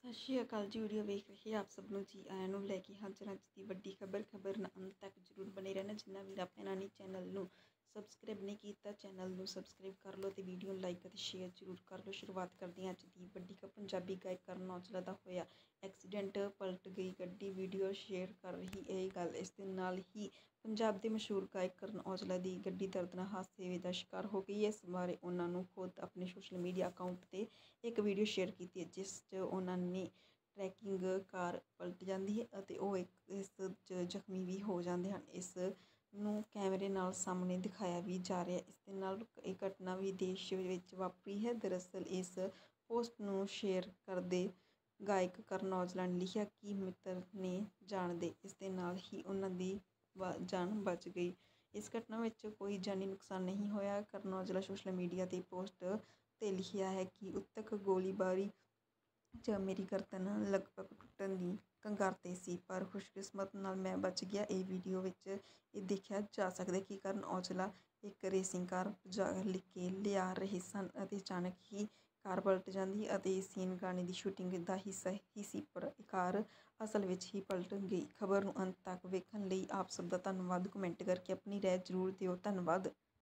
ਸਤਿ ਸ਼੍ਰੀ ਅਕਾਲ ਜੀ। ਵੀਡੀਓ ਵੇਖ ਰਹੇ ਆਪ ਸਭ ਨੂੰ ਜੀ ਆਇਆਂ ਨੂੰ ਲੈ ਕੇ ਹਾਜ਼ਰ ਹਾਂ। ਦੀ ਵੱਡੀ ਖਬਰ ਨਾਲ ਅੰਤ ਤੱਕ ਜ਼ਰੂਰ ਬਣੇ ਰਹਿਣਾ। ਜਿੰਨਾ ਵੀ ਆਪਣਾ ਨਹੀਂ ਚੈਨਲ ਨੂੰ ਸਬਸਕ੍ਰਾਈਬ ਨਹੀਂ ਕੀਤਾ, ਚੈਨਲ ਨੂੰ ਸਬਸਕ੍ਰਾਈਬ ਕਰ ਲਓ ਤੇ ਵੀਡੀਓ ਨੂੰ ਲਾਈਕ ਅਤੇ ਸ਼ੇਅਰ ਜ਼ਰੂਰ ਕਰ ਲਓ। ਸ਼ੁਰੂਆਤ ਕਰਦੇ ਹਾਂ ਅੱਜ ਦੀ ਵੱਡੀ ਖਬਰ। ਪੰਜਾਬੀ ਗਾਇਕ ਕਰਨ ਔਜਲਾ ਦਾ ਹੋਇਆ ਐਕਸੀਡੈਂਟ, ਪਲਟ ਗਈ ਗੱਡੀ। ਵੀਡੀਓ ਸ਼ੇਅਰ ਕਰ ਰਹੀ ਇਹ ਗੱਲ। ਇਸ ਦੇ ਨਾਲ ਹੀ ਪੰਜਾਬ ਦੇ ਮਸ਼ਹੂਰ ਗਾਇਕ ਕਰਨ ਔਜਲਾ ਦੀ ਗੱਡੀ ਦਰਦਨਾਕ ਹਾਦਸੇ ਦਾ ਸ਼ਿਕਾਰ ਹੋ ਗਈ ਹੈ। ਇਸ ਬਾਰੇ ਉਹਨਾਂ ਨੂੰ ਖੁਦ ਆਪਣੇ ਸੋਸ਼ਲ ਮੀਡੀਆ ਅਕਾਊਂਟ 'ਤੇ ਇੱਕ ਵੀਡੀਓ ਸ਼ੇਅਰ ਕੀਤੀ ਹੈ, ਜਿਸ 'ਚ ਉਹਨਾਂ ਨੇ ਟਰੈਕਿੰਗ ਕਾਰ ਪਲਟ ਜਾਂਦੀ ਹੈ ਅਤੇ ਉਹ ਇਸ 'ਚ ਜ਼ਖਮੀ ਵੀ ਹੋ ਜਾਂਦੇ ਹਨ। ਇਸ ਨੂੰ ਕੈਮਰੇ ਨਾਲ ਸਾਹਮਣੇ ਦਿਖਾਇਆ ਵੀ ਜਾ ਰਿਹਾ। ਇਸ ਦੇ ਨਾਲ ਇਹ ਘਟਨਾ ਵੀ ਦੇਸ਼ ਵਿੱਚ ਵਾਪਰੀ ਹੈ। ਦਰਅਸਲ ਇਸ ਪੋਸਟ ਨੂੰ ਸ਼ੇਅਰ ਕਰਦੇ ਗਾਇਕ ਕਰਨ ਔਜਲਾ ਨੇ ਲਿਖਿਆ ਕਿ ਮਿੱਤਰ ਨੇ ਜਾਣ ਦੇ। ਇਸ ਦੇ ਨਾਲ ਹੀ ਉਹਨਾਂ ਦੀ ਜਾਨ ਬਚ ਗਈ। ਇਸ ਘਟਨਾ ਵਿੱਚ ਕੋਈ ਜਾਨੀ ਨੁਕਸਾਨ ਨਹੀਂ ਹੋਇਆ। ਕਰਨ ਔਜਲਾ ਸੋਸ਼ਲ ਮੀਡੀਆ 'ਤੇ ਪੋਸਟ 'ਤੇ ਲਿਖਿਆ ਹੈ ਕਿ ਉਕਤ ਗੋਲੀਬਾਰੀ 'ਚ ਮੇਰੀ ਗਰਦਨ ਲਗਭਗ ਟੁੱਟਣ ਦੀ ਕਗਾਰ 'ਤੇ ਸੀ, ਪਰ ਖੁਸ਼ਕਿਸਮਤ ਨਾਲ ਮੈਂ ਬਚ ਗਿਆ। ਇਹ ਵੀਡੀਓ ਵਿੱਚ ਇਹ ਦੇਖਿਆ ਜਾ ਸਕਦਾ ਕਿ ਕਰਨ ਔਜਲਾ ਇੱਕ ਰੇਸਿੰਗ ਕਾਰ ਭਜਾ ਕੇ ਲਿਆ ਰਹੇ ਸਨ ਅਤੇ ਅਚਾਨਕ ਹੀ ਕਾਰ ਪਲਟ ਜਾਂਦੀ ਹੈ ਅਤੇ ਇਹ ਸੀਨ ਗਾਣੇ ਦੀ ਸ਼ੂਟਿੰਗ ਦਾ ਹਿੱਸਾ ਹੀ ਸੀ, ਪਰ ਕਾਰ ਅਸਲ ਵਿੱਚ ਹੀ ਪਲਟ ਗਈ। ਖਬਰ ਨੂੰ ਅੰਤ ਤੱਕ ਵੇਖਣ ਲਈ ਆਪ ਸਭ ਦਾ ਧੰਨਵਾਦ। ਕਮੈਂਟ ਕਰਕੇ ਆਪਣੀ ਰਾਏ ਜ਼ਰੂਰ ਦਿਓ। ਧੰਨਵਾਦ।